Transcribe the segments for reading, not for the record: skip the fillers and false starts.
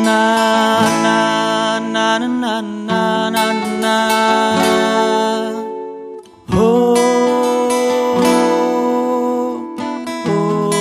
na na na na na na. Oh, oh.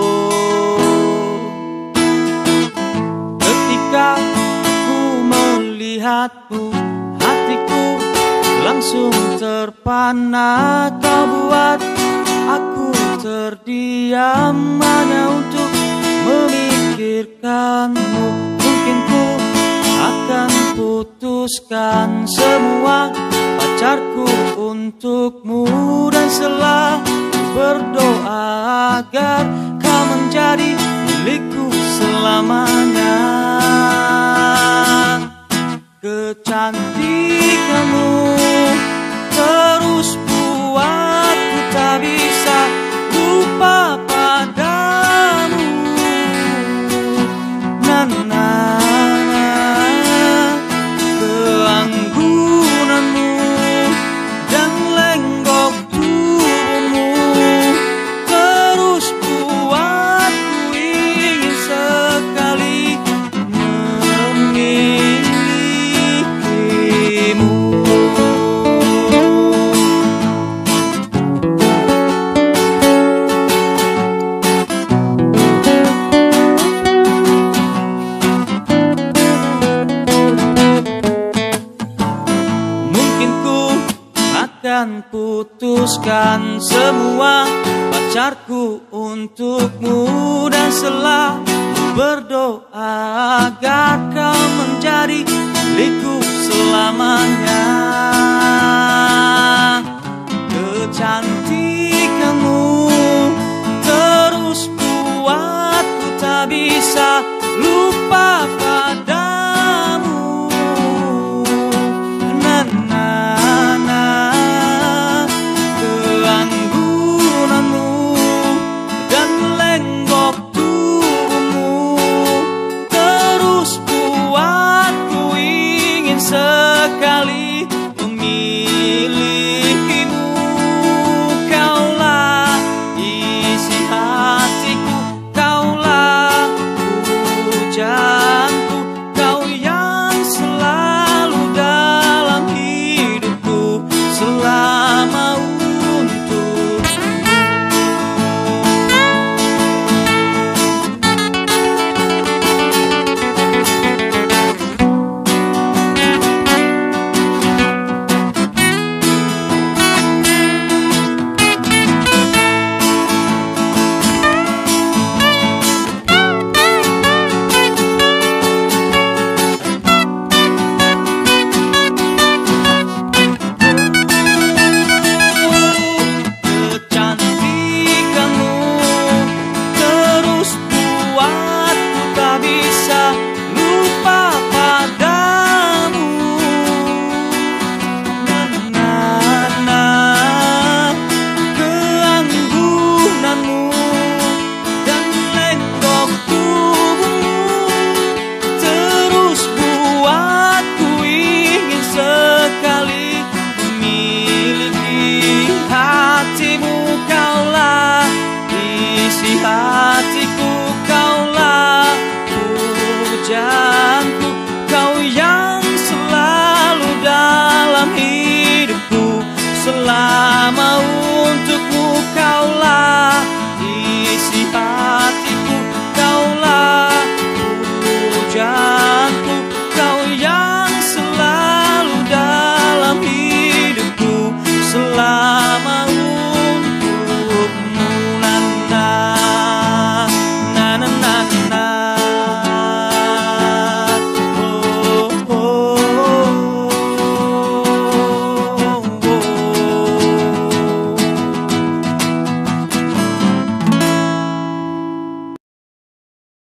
Ketika ku melihatmu, hatiku langsung terpana. Kau buat aku terdiam hanya untuk memikirkanmu. Mungkin ku akan putuskan semua pacarku untukmu, dan selalu berdoa agar kau menjadi milikku selamanya. Kecantikanmu terus buatku tak bisa lupa padamu. Na keanggunanmu dan lenggok tubuhmu terus buatku ingin sekali memilikimu. Akan putuskan semua pacarku untukmu, dan selalu berdoa agar kau menjadi milikku selamanya. Kecantikanmu terus buatku tak bisa